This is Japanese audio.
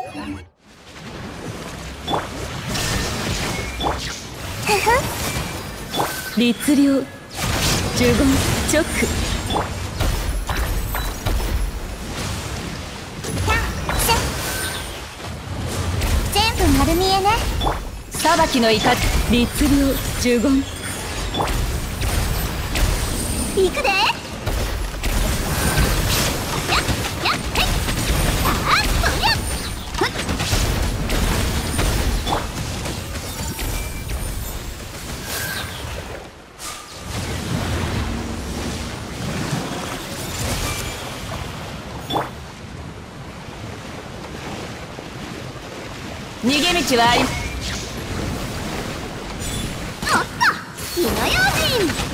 律令呪言チョック。 全部丸見えね。 裁きの怒り律令呪言。 行くで。 逃げ道はあり。 おっと火の用心。